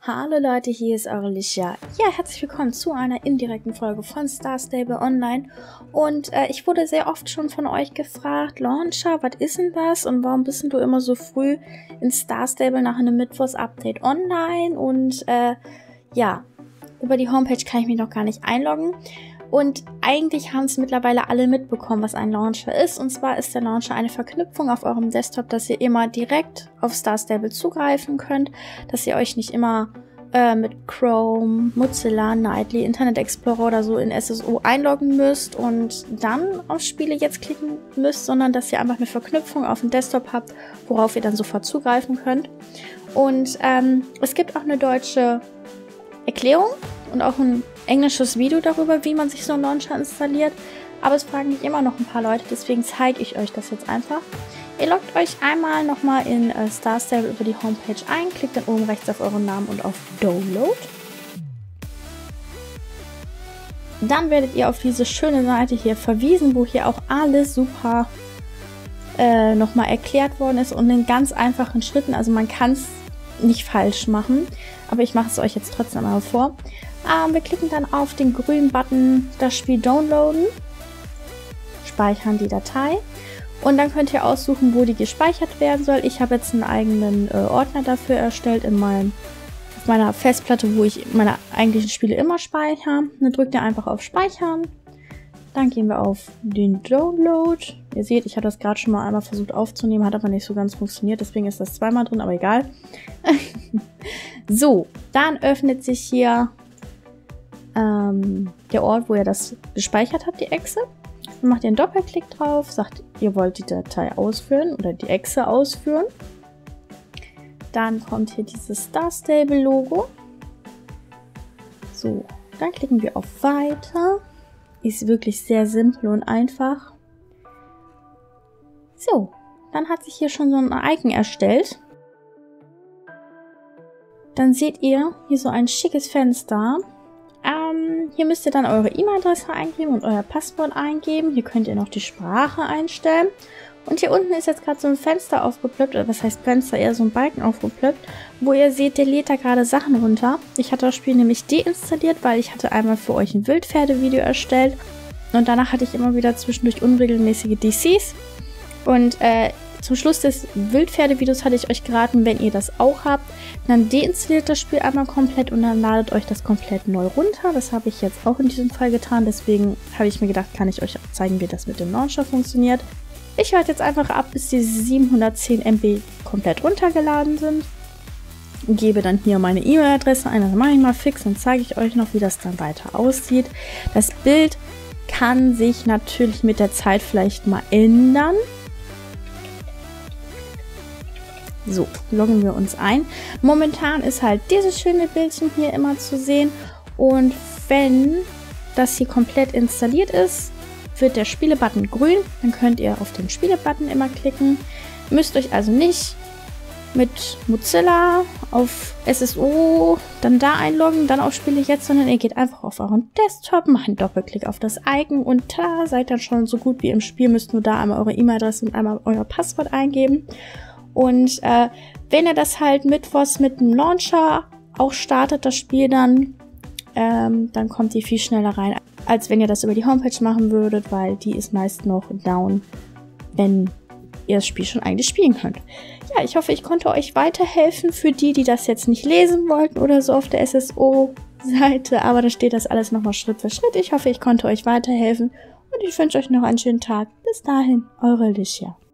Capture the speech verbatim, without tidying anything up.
Hallo Leute, hier ist eure Licia. Ja, herzlich willkommen zu einer indirekten Folge von Star Stable Online. Und äh, ich wurde sehr oft schon von euch gefragt, Launcher, was ist denn das? Und warum bist denn du immer so früh in Star Stable nach einem Mittwochs-Update online? Und äh, ja, über die Homepage kann ich mich noch gar nicht einloggen. Und eigentlich haben es mittlerweile alle mitbekommen, was ein Launcher ist. Und zwar ist der Launcher eine Verknüpfung auf eurem Desktop, dass ihr immer direkt auf Star Stable zugreifen könnt, dass ihr euch nicht immer äh, mit Chrome, Mozilla, Nightly, Internet Explorer oder so in S S O einloggen müsst und dann auf Spiele jetzt klicken müsst, sondern dass ihr einfach eine Verknüpfung auf dem Desktop habt, worauf ihr dann sofort zugreifen könnt. Und ähm, es gibt auch eine deutsche Erklärung und auch ein englisches Video darüber, wie man sich so einen Launcher installiert. Aber es fragen mich immer noch ein paar Leute, deswegen zeige ich euch das jetzt einfach. Ihr loggt euch einmal nochmal in äh, Star Stable über die Homepage ein, klickt dann oben rechts auf euren Namen und auf Download. Dann werdet ihr auf diese schöne Seite hier verwiesen, wo hier auch alles super äh, nochmal erklärt worden ist und in ganz einfachen Schritten. Also man kann es nicht falsch machen, aber ich mache es euch jetzt trotzdem mal vor. Ähm, wir klicken dann auf den grünen Button, das Spiel downloaden, speichern die Datei und dann könnt ihr aussuchen, wo die gespeichert werden soll. Ich habe jetzt einen eigenen äh, Ordner dafür erstellt in meinem, auf meiner Festplatte, wo ich meine eigentlichen Spiele immer speichere. Dann drückt ihr einfach auf Speichern, dann gehen wir auf den Download. Ihr seht, ich habe das gerade schon mal einmal versucht aufzunehmen, hat aber nicht so ganz funktioniert, deswegen ist das zweimal drin, aber egal. So, dann öffnet sich hier der Ort, wo ihr das gespeichert habt, die Exe. Dann macht ihr einen Doppelklick drauf, sagt, ihr wollt die Datei ausführen oder die Exe ausführen. Dann kommt hier dieses Star Stable Logo. So, dann klicken wir auf Weiter. Ist wirklich sehr simpel und einfach. So, dann hat sich hier schon so ein Icon erstellt. Dann seht ihr hier so ein schickes Fenster. Ähm, hier müsst ihr dann eure E-Mail-Adresse eingeben und euer Passwort eingeben. Hier könnt ihr noch die Sprache einstellen. Und hier unten ist jetzt gerade so ein Fenster aufgeploppt, oder was heißt Fenster, eher so ein Balken aufgeploppt, wo ihr seht, der lädt da gerade Sachen runter. Ich hatte das Spiel nämlich deinstalliert, weil ich hatte einmal für euch ein Wildpferde-Video erstellt. Und danach hatte ich immer wieder zwischendurch unregelmäßige D Cs. Und äh, zum Schluss des Wildpferde-Videos hatte ich euch geraten, wenn ihr das auch habt, dann deinstalliert das Spiel einmal komplett und dann ladet euch das komplett neu runter. Das habe ich jetzt auch in diesem Fall getan, deswegen habe ich mir gedacht, kann ich euch zeigen, wie das mit dem Launcher funktioniert. Ich warte jetzt einfach ab, bis die siebenhundertzehn Megabyte komplett runtergeladen sind. Und gebe dann hier meine E-Mail-Adresse ein, das mache ich mal fix, dann zeige ich euch noch, wie das dann weiter aussieht. Das Bild kann sich natürlich mit der Zeit vielleicht mal ändern. So, loggen wir uns ein. Momentan ist halt dieses schöne Bildchen hier immer zu sehen. Und wenn das hier komplett installiert ist, wird der Spiele-Button grün. Dann könnt ihr auf den Spiele-Button immer klicken. Müsst euch also nicht mit Mozilla auf S S O dann da einloggen, dann auf Spiele jetzt, sondern ihr geht einfach auf euren Desktop, macht einen Doppelklick auf das Icon und da seid dann schon so gut wie im Spiel. Müsst nur da einmal eure E-Mail-Adresse und einmal euer Passwort eingeben. Und äh, wenn ihr das halt mittwochs mit dem Launcher auch startet, das Spiel dann, ähm, dann kommt die viel schneller rein, als wenn ihr das über die Homepage machen würdet, weil die ist meist noch down, wenn ihr das Spiel schon eigentlich spielen könnt. Ja, ich hoffe, ich konnte euch weiterhelfen für die, die das jetzt nicht lesen wollten oder so auf der S S O-Seite, aber da steht das alles nochmal Schritt für Schritt. Ich hoffe, ich konnte euch weiterhelfen und ich wünsche euch noch einen schönen Tag. Bis dahin, eure Licia.